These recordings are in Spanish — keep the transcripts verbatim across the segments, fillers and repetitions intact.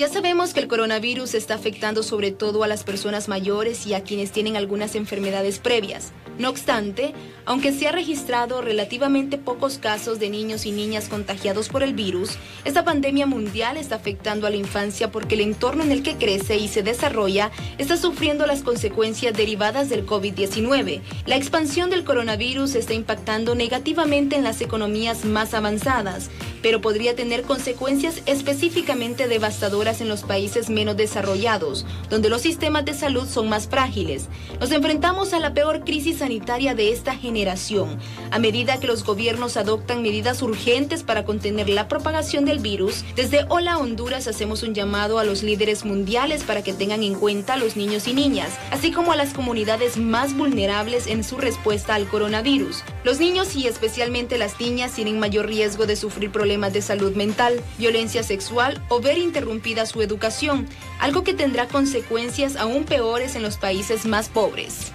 Ya sabemos que el coronavirus está afectando sobre todo a las personas mayores y a quienes tienen algunas enfermedades previas. No obstante, aunque se ha registrado relativamente pocos casos de niños y niñas contagiados por el virus, esta pandemia mundial está afectando a la infancia porque el entorno en el que crece y se desarrolla está sufriendo las consecuencias derivadas del COVID diecinueve. La expansión del coronavirus está impactando negativamente en las economías más avanzadas, pero podría tener consecuencias específicamente devastadoras en los países menos desarrollados, donde los sistemas de salud son más frágiles. Nos enfrentamos a la peor crisis sanitaria de esta generación. A medida que los gobiernos adoptan medidas urgentes para contener la propagación del virus, desde Hola Honduras hacemos un llamado a los líderes mundiales para que tengan en cuenta a los niños y niñas, así como a las comunidades más vulnerables en su respuesta al coronavirus. Los niños y especialmente las niñas tienen mayor riesgo de sufrir problemas de salud mental, violencia sexual o ver interrumpida su educación, algo que tendrá consecuencias aún peores en los países más pobres.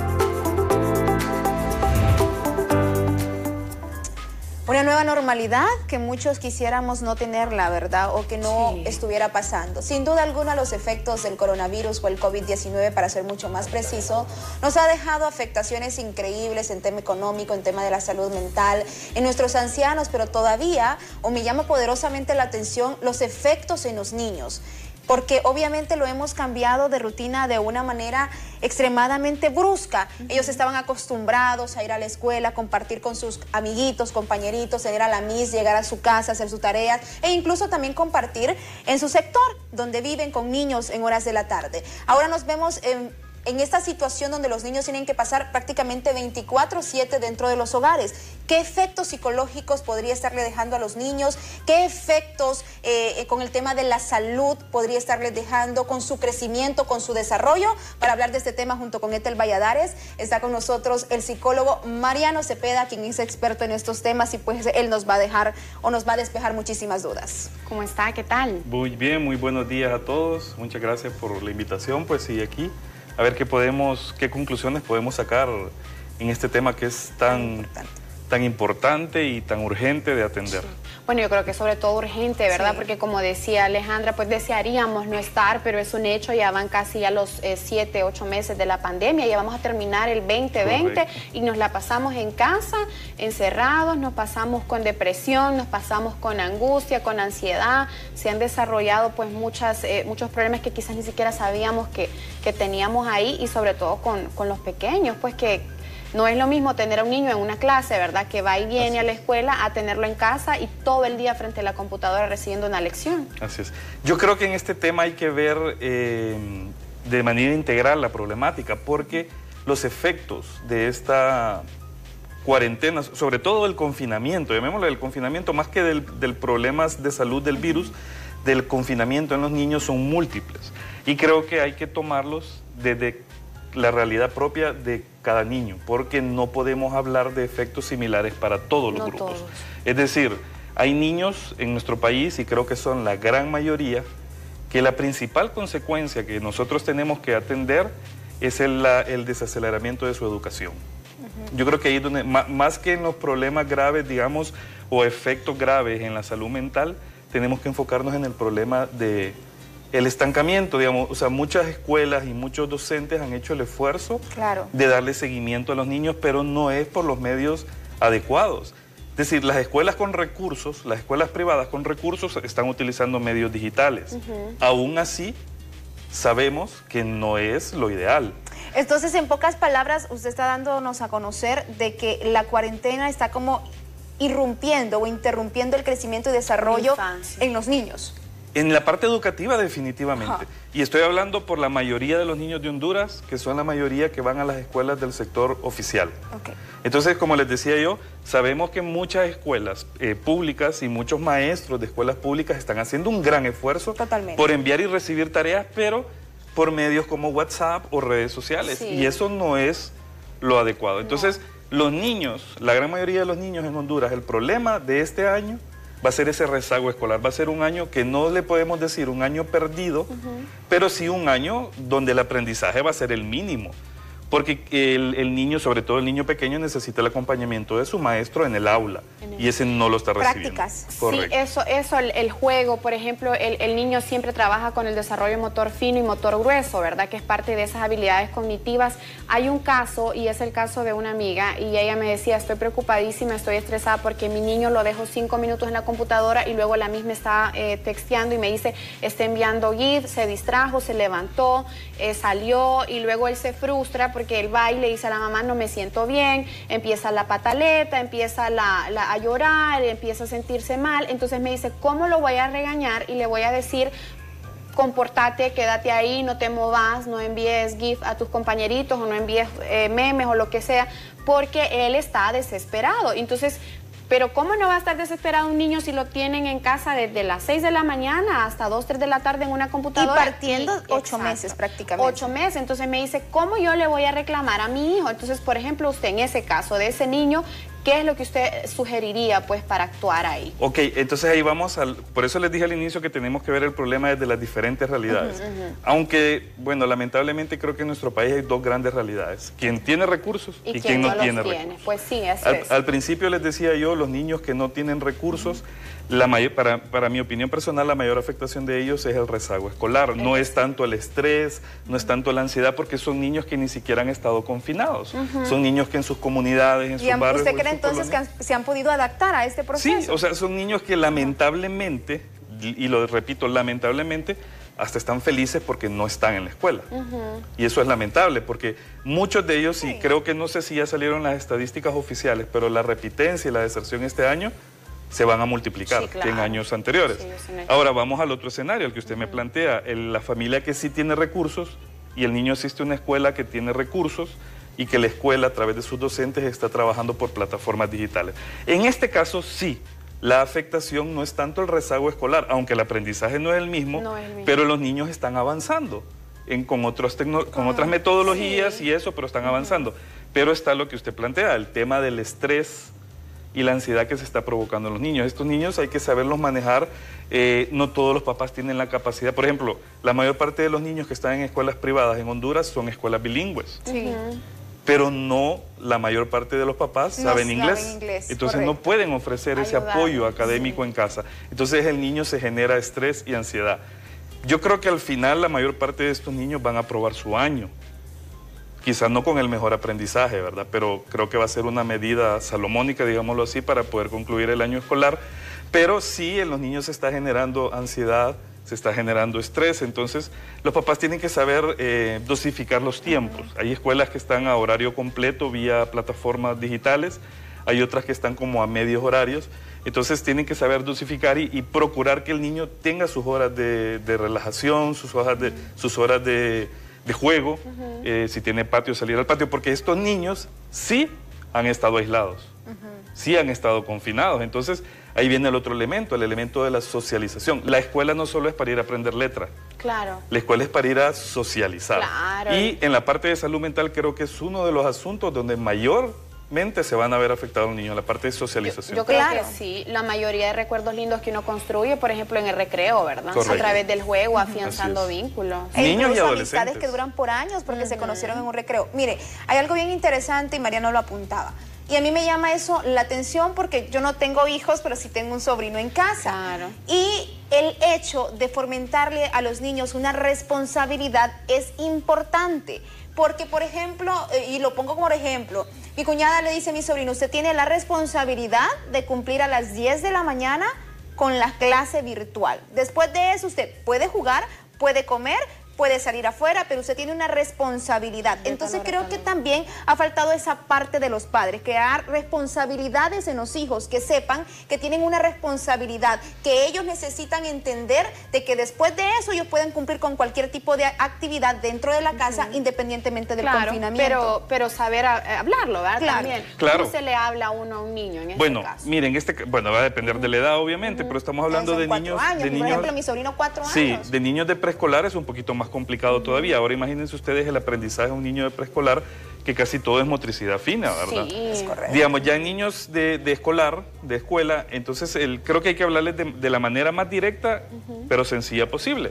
Una nueva normalidad que muchos quisiéramos no tenerla, ¿verdad? O que no sí. estuviera pasando. Sin duda alguna, los efectos del coronavirus o el COVID diecinueve, para ser mucho más preciso, nos ha dejado afectaciones increíbles en tema económico, en tema de la salud mental, en nuestros ancianos, pero todavía, o me llama poderosamente la atención, los efectos en los niños. Porque obviamente lo hemos cambiado de rutina de una manera extremadamente brusca. Uh-huh. Ellos estaban acostumbrados a ir a la escuela, compartir con sus amiguitos, compañeritos, ir a la mis, llegar a su casa, hacer sus tareas e incluso también compartir en su sector, donde viven con niños en horas de la tarde. Ahora nos vemos en... en esta situación donde los niños tienen que pasar prácticamente veinticuatro siete dentro de los hogares. ¿Qué efectos psicológicos podría estarle dejando a los niños? ¿Qué efectos eh, con el tema de la salud podría estarles dejando con su crecimiento, con su desarrollo? Para hablar de este tema junto con Ethel Valladares, está con nosotros el psicólogo Mariano Cepeda, quien es experto en estos temas y pues él nos va a dejar o nos va a despejar muchísimas dudas. ¿Cómo está? ¿Qué tal? Muy bien, muy buenos días a todos. Muchas gracias por la invitación, pues sí, aquí. A ver qué podemos, qué conclusiones podemos sacar en este tema que es tan importante, tan importante y tan urgente de atender. Sí. Bueno, yo creo que sobre todo urgente, ¿verdad? Sí. Porque como decía Alejandra, pues desearíamos no estar, pero es un hecho, ya van casi ya los eh, siete, ocho meses de la pandemia, ya vamos a terminar el veinte veinte. Correcto. Y nos la pasamos en casa, encerrados, nos pasamos con depresión, nos pasamos con angustia, con ansiedad, se han desarrollado pues muchas, eh, muchos problemas que quizás ni siquiera sabíamos que, que teníamos ahí y sobre todo con, con los pequeños, pues que no es lo mismo tener a un niño en una clase, ¿verdad? Que va y viene Así a la escuela, a tenerlo en casa y todo el día frente a la computadora recibiendo una lección. Así es. Yo creo que en este tema hay que ver eh, de manera integral la problemática, porque los efectos de esta cuarentena, sobre todo el confinamiento, llamémoslo el confinamiento, más que del, del problema de salud del virus, del confinamiento en los niños son múltiples. Y creo que hay que tomarlos desde la realidad propia de cada niño, porque no podemos hablar de efectos similares para todos los no grupos. Todos. Es decir, hay niños en nuestro país, y creo que son la gran mayoría, que la principal consecuencia que nosotros tenemos que atender es el, la, el desaceleramiento de su educación. Uh-huh. Yo creo que ahí es donde, más, más que en los problemas graves, digamos, o efectos graves en la salud mental, tenemos que enfocarnos en el problema de el estancamiento, digamos. O sea, muchas escuelas y muchos docentes han hecho el esfuerzo claro. de darle seguimiento a los niños, pero no es por los medios adecuados. Es decir, las escuelas con recursos, las escuelas privadas con recursos están utilizando medios digitales. Uh-huh. Aún así, sabemos que no es lo ideal. Entonces, en pocas palabras, usted está dándonos a conocer de que la cuarentena está como irrumpiendo o interrumpiendo el crecimiento y desarrollo en los niños. En la parte educativa, definitivamente. Ajá. Y estoy hablando por la mayoría de los niños de Honduras, que son la mayoría que van a las escuelas del sector oficial. Okay. Entonces, como les decía yo, sabemos que muchas escuelas eh, públicas y muchos maestros de escuelas públicas están haciendo un gran esfuerzo Totalmente. por enviar y recibir tareas, pero por medios como WhatsApp o redes sociales. Sí. Y eso no es lo adecuado. Entonces, no. los niños, la gran mayoría de los niños en Honduras, el problema de este año va a ser ese rezago escolar, va a ser un año que no le podemos decir un año perdido, uh-huh. pero sí un año donde el aprendizaje va a ser el mínimo, porque el, el niño, sobre todo el niño pequeño, necesita el acompañamiento de su maestro en el aula, en el... y ese no lo está recibiendo. Prácticas. Sí, eso, eso el, el juego, por ejemplo, el, el niño siempre trabaja con el desarrollo motor fino y motor grueso, ¿verdad? Que es parte de esas habilidades cognitivas. Hay un caso, y es el caso de una amiga, y ella me decía, estoy preocupadísima, estoy estresada porque mi niño lo dejo cinco minutos en la computadora y luego la misma está eh, texteando y me dice, está enviando GIF, se distrajo, se levantó, eh, salió, y luego él se frustra porque él va y le dice a la mamá, no me siento bien, empieza la pataleta, empieza la, la, a llorar, empieza a sentirse mal. Entonces me dice, ¿cómo lo voy a regañar? Y le voy a decir, compórtate, quédate ahí, no te movas, no envíes GIF a tus compañeritos o no envíes eh, memes o lo que sea, porque él está desesperado. Entonces, pero ¿cómo no va a estar desesperado un niño si lo tienen en casa desde las seis de la mañana hasta dos, tres de la tarde en una computadora? Y partiendo y, ocho exacto, meses prácticamente. Ocho meses. Entonces me dice, ¿cómo yo le voy a reclamar a mi hijo? Entonces, por ejemplo, usted en ese caso de ese niño, ¿qué es lo que usted sugeriría pues para actuar ahí? Ok, entonces ahí vamos al... Por eso les dije al inicio que tenemos que ver el problema desde las diferentes realidades. Uh-huh, uh-huh. Aunque, bueno, lamentablemente creo que en nuestro país hay dos grandes realidades. Quien tiene recursos y, y quien no, no tiene tiene. recursos. Pues sí, así al, es. Al principio les decía yo, los niños que no tienen recursos, uh-huh. la mayor, para, para mi opinión personal, la mayor afectación de ellos es el rezago escolar. No es tanto el estrés, no es tanto la ansiedad, porque son niños que ni siquiera han estado confinados. Uh-huh. Son niños que en sus comunidades, en sus barrios... ¿Usted cree entonces colonias, que han, se han podido adaptar a este proceso? Sí, o sea, son niños que lamentablemente, y lo repito, lamentablemente, hasta están felices porque no están en la escuela. Uh-huh. Y eso es lamentable, porque muchos de ellos, sí. y creo que no sé si ya salieron las estadísticas oficiales, pero la repitencia y la deserción este año se van a multiplicar, sí, claro, que en años anteriores. Sí, ahora vamos al otro escenario, el que usted uh-huh. me plantea, el, la familia que sí tiene recursos y el niño asiste a una escuela que tiene recursos y que la escuela a través de sus docentes está trabajando por plataformas digitales. En este caso sí, la afectación no es tanto el rezago escolar, aunque el aprendizaje no es el mismo, no es el mismo. Pero los niños están avanzando en, con, otros con ah, otras metodologías sí. y eso, pero están uh-huh. avanzando. Pero está lo que usted plantea, el tema del estrés y la ansiedad que se está provocando en los niños. Estos niños hay que saberlos manejar, eh, no todos los papás tienen la capacidad. Por ejemplo, la mayor parte de los niños que están en escuelas privadas en Honduras son escuelas bilingües. Sí. Pero no la mayor parte de los papás no saben inglés. Saben inglés. Entonces correcto. No pueden ofrecer ese Ayudar. apoyo académico sí. en casa. Entonces el niño se genera estrés y ansiedad. Yo creo que al final la mayor parte de estos niños van a aprobar su año. Quizás no con el mejor aprendizaje, ¿verdad? Pero creo que va a ser una medida salomónica, digámoslo así, para poder concluir el año escolar. Pero sí en los niños se está generando ansiedad, se está generando estrés, entonces los papás tienen que saber eh, dosificar los tiempos. Hay escuelas que están a horario completo vía plataformas digitales, hay otras que están como a medios horarios, entonces tienen que saber dosificar y, y procurar que el niño tenga sus horas de, de relajación, sus horas de, sus horas de, de juego, uh-huh. eh, si tiene patio, salir al patio, porque estos niños sí han estado aislados, uh-huh. sí han estado confinados, entonces ahí viene el otro elemento, el elemento de la socialización. La escuela no solo es para ir a aprender letra. Claro. La escuela es para ir a socializar. Claro. Y en la parte de salud mental creo que es uno de los asuntos donde mayormente se van a ver afectados los niños, la parte de socialización. Yo, yo creo claro. que sí, la mayoría de recuerdos lindos que uno construye, por ejemplo, en el recreo, ¿verdad? Correcto. A través del juego, afianzando vínculos. E niños y adolescentes. Amistades que duran por años porque uh-huh. se conocieron en un recreo. Mire, hay algo bien interesante y Mariano lo apuntaba. Y a mí me llama eso la atención porque yo no tengo hijos, pero sí tengo un sobrino en casa. Claro. Y el hecho de fomentarle a los niños una responsabilidad es importante. Porque, por ejemplo, y lo pongo como ejemplo, mi cuñada le dice a mi sobrino, usted tiene la responsabilidad de cumplir a las diez de la mañana con la clase virtual. Después de eso usted puede jugar, puede comer, puede salir afuera, pero usted tiene una responsabilidad. Entonces creo que también ha faltado esa parte de los padres, crear responsabilidades en los hijos, que sepan que tienen una responsabilidad, que ellos necesitan entender de que después de eso ellos pueden cumplir con cualquier tipo de actividad dentro de la casa, uh-huh. independientemente del claro, confinamiento. Pero, pero saber a, hablarlo, ¿verdad? Claro. También. Claro. ¿Cómo se le habla a uno a un niño en este bueno, caso? Miren, este, bueno, va a depender uh-huh. de la edad, obviamente, uh-huh. pero estamos hablando de niños, años. de niños... Por ejemplo, mi sobrino cuatro sí, años. Sí, de niños de preescolar es un poquito más complicado uh-huh. todavía. Ahora imagínense ustedes el aprendizaje de un niño de preescolar que casi todo es motricidad fina, ¿verdad? Sí, es correcto. Digamos, ya en niños de, de escolar, de escuela, entonces el, creo que hay que hablarles de, de la manera más directa, uh-huh. pero sencilla posible.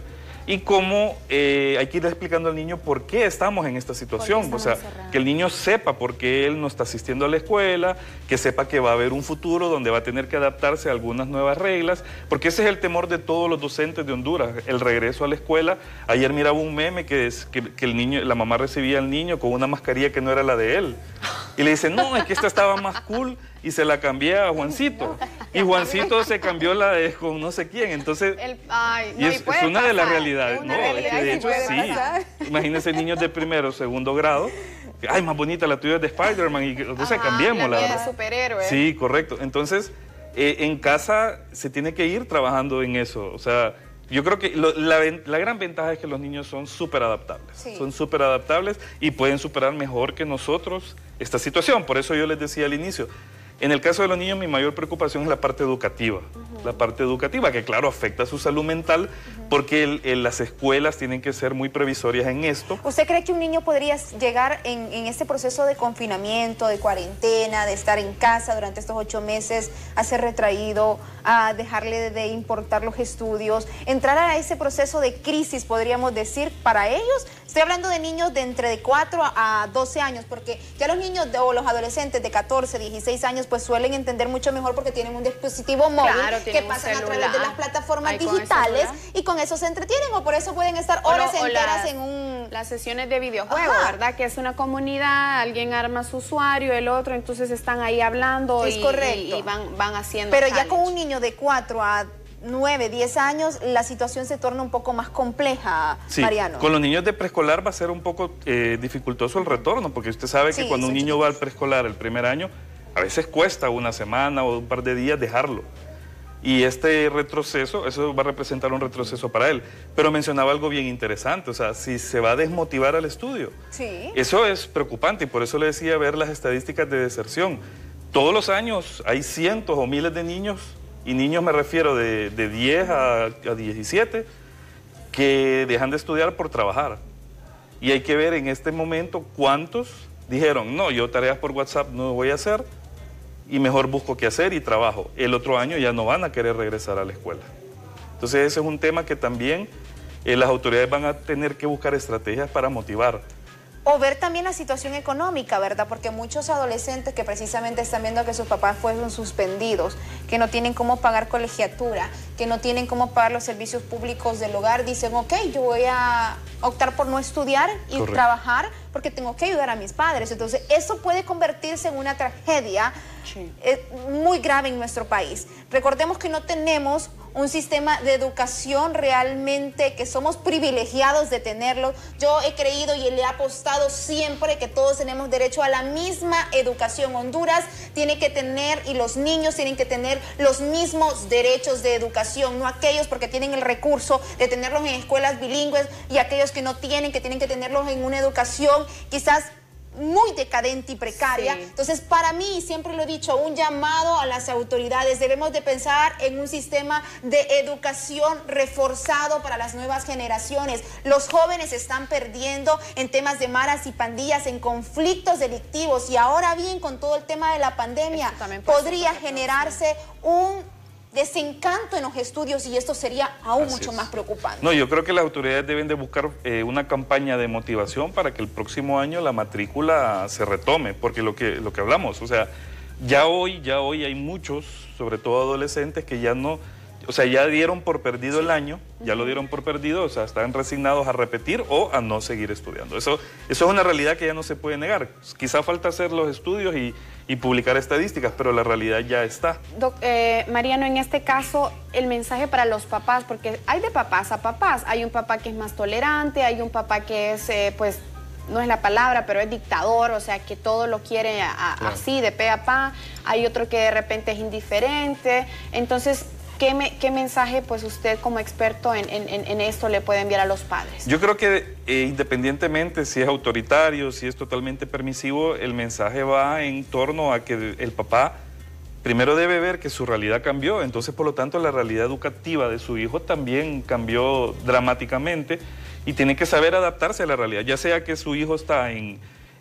y cómo eh, hay que ir explicando al niño por qué estamos en esta situación. O sea, encerrados. Que el niño sepa por qué él no está asistiendo a la escuela, que sepa que va a haber un futuro donde va a tener que adaptarse a algunas nuevas reglas, porque ese es el temor de todos los docentes de Honduras, el regreso a la escuela. Ayer miraba un meme que, es, que, que el niño, la mamá recibía al niño con una mascarilla que no era la de él. Y le dice, no, es que esta estaba más cool y se la cambié a Juancito. Y Juancito se cambió la de con no sé quién. Entonces, el, ay, y no, es, y es una pasar, de las realidades. es una no, realidad es que de hecho sí. Imagínense niños de primero, segundo grado. Ay, más bonita la tuya es de Spider-Man. Y entonces cambiémosla. La mía de superhéroe. Sí, correcto. Entonces, eh, en casa se tiene que ir trabajando en eso. O sea, yo creo que lo, la, la gran ventaja es que los niños son súper adaptables. Sí. Son súper adaptables y pueden superar mejor que nosotros esta situación. Por eso yo les decía al inicio, en el caso de los niños mi mayor preocupación es la parte educativa. Uh-huh. La parte educativa que claro afecta a su salud mental, uh-huh, porque el, el, las escuelas tienen que ser muy previsorias en esto. ¿Usted cree que un niño podría llegar en, en este proceso de confinamiento, de cuarentena, de estar en casa durante estos ocho meses, a ser retraído, a dejarle de importar los estudios, entrar a ese proceso de crisis, podríamos decir, para ellos? Estoy hablando de niños de entre de cuatro a doce años, porque ya los niños de, o los adolescentes de catorce, dieciséis años, pues suelen entender mucho mejor porque tienen un dispositivo móvil, claro, que pasan a través de las plataformas Ay, digitales con y con eso se entretienen, o por eso pueden estar horas o lo, o enteras la, en un... Las sesiones de videojuego, Ajá. ¿verdad? Que es una comunidad, alguien arma su usuario, el otro, entonces están ahí hablando es y, correcto. y, y van, van haciendo Pero challenge. Ya con un niño de cuatro a nueve, diez años, la situación se torna un poco más compleja, sí, Mariano. Con los niños de preescolar va a ser un poco eh, dificultoso el retorno, porque usted sabe que sí, cuando un niño chiquitos. va al preescolar el primer año, a veces cuesta una semana o un par de días dejarlo. Y este retroceso, eso va a representar un retroceso para él. Pero mencionaba algo bien interesante, o sea, si se va a desmotivar al estudio. Sí. Eso es preocupante y por eso le decía ver las estadísticas de deserción. Todos los años hay cientos o miles de niños, y niños me refiero de, de diez a, a diecisiete, que dejan de estudiar por trabajar. Y hay que ver en este momento cuántos dijeron, no, yo tareas por WhatsApp no voy a hacer, y mejor busco qué hacer y trabajo. El otro año ya no van a querer regresar a la escuela. Entonces ese es un tema que también eh, las autoridades van a tener que buscar estrategias para motivar. O ver también la situación económica, ¿verdad? Porque muchos adolescentes que precisamente están viendo que sus papás fueron suspendidos, que no tienen cómo pagar colegiatura, que no tienen cómo pagar los servicios públicos del hogar, dicen, ok, yo voy a optar por no estudiar y Correcto. trabajar porque tengo que ayudar a mis padres. Entonces, eso puede convertirse en una tragedia sí. eh, muy grave en nuestro país. Recordemos que no tenemos un sistema de educación realmente, que somos privilegiados de tenerlo. Yo he creído y le he apostado siempre que todos tenemos derecho a la misma educación. Honduras tiene que tener, y los niños tienen que tener los mismos derechos de educación, no aquellos porque tienen el recurso de tenerlos en escuelas bilingües y aquellos que no tienen, que tienen que tenerlos en una educación quizás muy decadente y precaria. Sí. Entonces, para mí, siempre lo he dicho, un llamado a las autoridades. Debemos de pensar en un sistema de educación reforzado para las nuevas generaciones. Los jóvenes están perdiendo en temas de maras y pandillas, en conflictos delictivos, y ahora bien, con todo el tema de la pandemia, podría generarse un desencanto en los estudios, y esto sería aún Así mucho es. más preocupante. No, yo creo que las autoridades deben de buscar eh, una campaña de motivación para que el próximo año la matrícula se retome, porque lo que, lo que hablamos, o sea, ya hoy, ya hoy hay muchos, sobre todo adolescentes, que ya no, o sea, ya dieron por perdido el año, ya lo dieron por perdido, o sea, están resignados a repetir o a no seguir estudiando. Eso, eso es una realidad que ya no se puede negar. Quizá falta hacer los estudios y, y publicar estadísticas, pero la realidad ya está. Doc, eh, Mariano, en este caso, el mensaje para los papás, porque hay de papás a papás. Hay un papá que es más tolerante, hay un papá que es, eh, pues, no es la palabra, pero es dictador, o sea, que todo lo quiere a, a, claro. así, de pe a pa. Hay otro que de repente es indiferente. Entonces, ¿Qué, me, ¿qué mensaje, pues, usted como experto en, en, en esto le puede enviar a los padres? Yo creo que eh, independientemente si es autoritario, si es totalmente permisivo, el mensaje va en torno a que el papá primero debe ver que su realidad cambió, entonces por lo tanto la realidad educativa de su hijo también cambió dramáticamente y tiene que saber adaptarse a la realidad, ya sea que su hijo está en...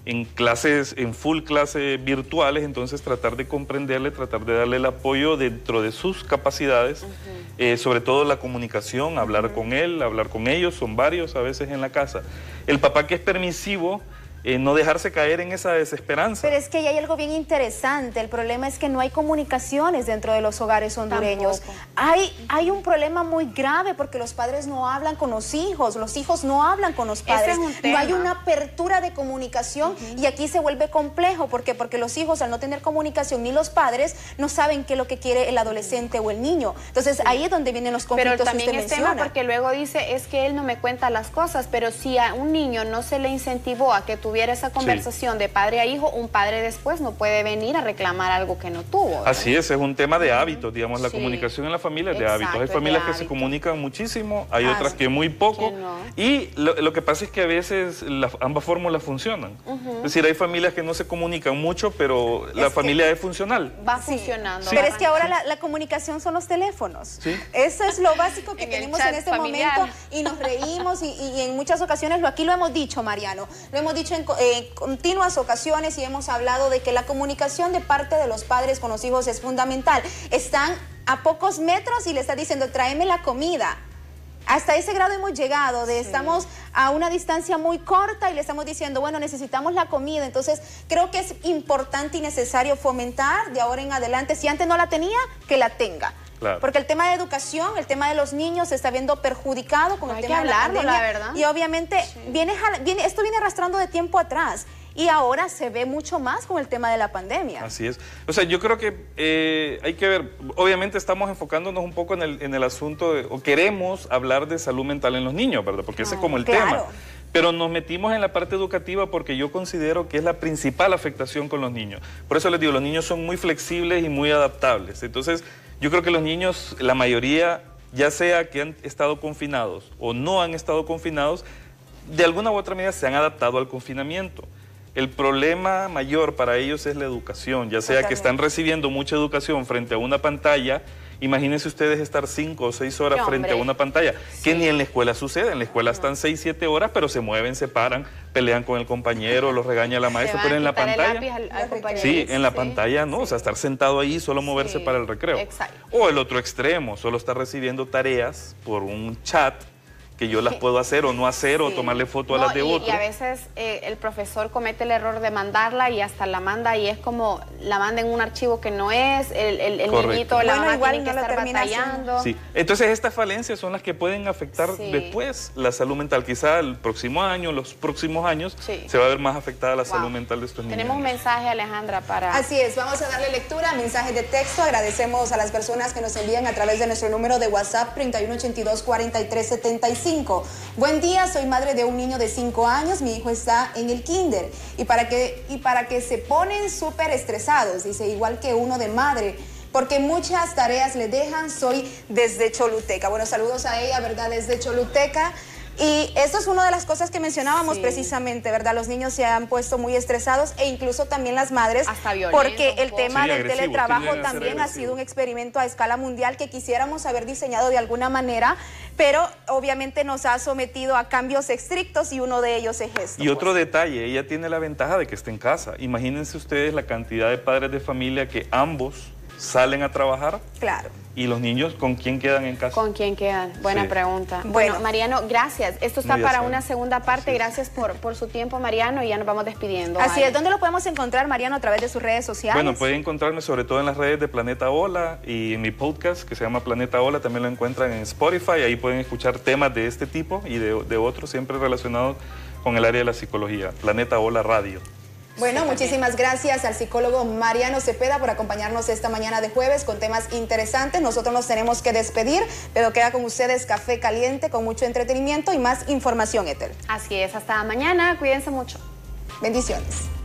en clases, en full clases virtuales, entonces tratar de comprenderle, tratar de darle el apoyo dentro de sus capacidades, uh-huh. eh, sobre todo la comunicación, hablar uh-huh. con él, hablar con ellos, son varios a veces en la casa. El papá que es permisivo, Eh, no dejarse caer en esa desesperanza. Pero es que ya hay algo bien interesante, el problema es que no hay comunicaciones dentro de los hogares hondureños. Hay, hay un problema muy grave porque los padres no hablan con los hijos, los hijos no hablan con los padres, es no hay una apertura de comunicación uh-huh. y aquí se vuelve complejo. ¿Por qué? Porque los hijos al no tener comunicación ni los padres no saben qué es lo que quiere el adolescente o el niño. Entonces sí. ahí es donde vienen los conflictos. Pero también que usted es menciona. tema porque luego dice, es que él no me cuenta las cosas, pero si a un niño no se le incentivó a que tuviera esa conversación sí. de padre a hijo, un padre después no puede venir a reclamar algo que no tuvo, ¿verdad? Así es, es un tema de hábitos, digamos, la sí. comunicación en la familia es de Exacto, hábitos. Hay familias que hábito. se comunican muchísimo, hay ah, otras que muy poco, que no. y lo, lo que pasa es que a veces la, ambas fórmulas funcionan. Uh-huh. Es decir, hay familias que no se comunican mucho, pero es la familia es funcional. Va sí. funcionando. Sí. Pero es que ahora la, la comunicación son los teléfonos. ¿Sí? Eso es lo básico que en tenemos en este familiar. momento y nos reímos y, y en muchas ocasiones, lo aquí lo hemos dicho, Mariano, lo hemos dicho en eh, continuas ocasiones y hemos hablado de que la comunicación de parte de los padres con los hijos es fundamental. Están a pocos metros y le está diciendo, tráeme la comida. Hasta ese grado hemos llegado, de sí. estamos a una distancia muy corta y le estamos diciendo, bueno, necesitamos la comida. Entonces, creo que es importante y necesario fomentar de ahora en adelante, si antes no la tenía, que la tenga. Claro. Porque el tema de educación, el tema de los niños se está viendo perjudicado con el Hay tema que hablarlo, de la pandemia. La verdad. Y obviamente, sí. viene, viene, esto viene arrastrando de tiempo atrás. Y ahora se ve mucho más con el tema de la pandemia. Así es. O sea, yo creo que eh, hay que ver, obviamente estamos enfocándonos un poco en el, en el asunto, de, o queremos hablar de salud mental en los niños, ¿verdad? Porque ese es como el claro. tema. Pero nos metimos en la parte educativa porque yo considero que es la principal afectación con los niños. Por eso les digo, los niños son muy flexibles y muy adaptables. Entonces, yo creo que los niños, la mayoría, ya sea que han estado confinados o no han estado confinados, de alguna u otra manera se han adaptado al confinamiento. El problema mayor para ellos es la educación, ya sea que están recibiendo mucha educación frente a una pantalla. Imagínense ustedes estar cinco o seis horas frente a una pantalla, sí. que ni en la escuela sucede. En la escuela no. están seis, siete horas, pero se mueven, se paran, pelean con el compañero, los regaña la maestra, pero en la pantalla... Al, al sí, en la sí, pantalla no, sí. o sea, estar sentado ahí, solo moverse sí. para el recreo. Exacto. O el otro extremo, solo estar recibiendo tareas por un chat, que yo las puedo hacer o no hacer, sí. o tomarle foto no, a las de y, otro. Y a veces eh, el profesor comete el error de mandarla y hasta la manda y es como, la manda en un archivo que no es, el, el, el niñito, la bueno, mamá igual tiene que no estar batallando. Sí. Entonces estas falencias son las que pueden afectar sí. después la salud mental. Quizá el próximo año, los próximos años, sí. se va a ver más afectada la wow. salud mental de estos niños. Tenemos un mensaje, Alejandra, para... Así es, vamos a darle lectura a mensajes de texto. Agradecemos a las personas que nos envían a través de nuestro número de WhatsApp treinta y uno ochenta y dos, cuarenta y tres setenta y cinco. Buen día, soy madre de un niño de cinco años, mi hijo está en el kinder y para que, y para que se ponen súper estresados, dice, igual que uno de madre, porque muchas tareas le dejan, soy desde Choluteca. Bueno, saludos a ella, ¿verdad? Desde Choluteca. Y esto es una de las cosas que mencionábamos sí. precisamente, ¿verdad? Los niños se han puesto muy estresados e incluso también las madres, hasta porque el tema sí, del teletrabajo también ha sido un experimento a escala mundial que quisiéramos haber diseñado de alguna manera, pero obviamente nos ha sometido a cambios estrictos y uno de ellos es esto. Y otro pues. detalle, ella tiene la ventaja de que está en casa. Imagínense ustedes la cantidad de padres de familia que ambos salen a trabajar. Claro. ¿Y los niños con quién quedan en casa? ¿Con quién quedan? Buena sí. pregunta. Bueno, bueno, Mariano, gracias. Esto está para saben. una segunda parte. Así gracias por, por su tiempo, Mariano, y ya nos vamos despidiendo. Así ¿vale? es. ¿Dónde lo podemos encontrar, Mariano, a través de sus redes sociales? Bueno, pueden encontrarme sobre todo en las redes de Planeta Hola y en mi podcast que se llama Planeta Hola. También lo encuentran en Spotify. Ahí pueden escuchar temas de este tipo y de, de otros, siempre relacionados con el área de la psicología. Planeta Hola Radio. Bueno, sí, muchísimas gracias al psicólogo Mariano Cepeda por acompañarnos esta mañana de jueves con temas interesantes. Nosotros nos tenemos que despedir, pero queda con ustedes Café Caliente con mucho entretenimiento y más información, Ethel. Así es, hasta mañana, cuídense mucho. Bendiciones.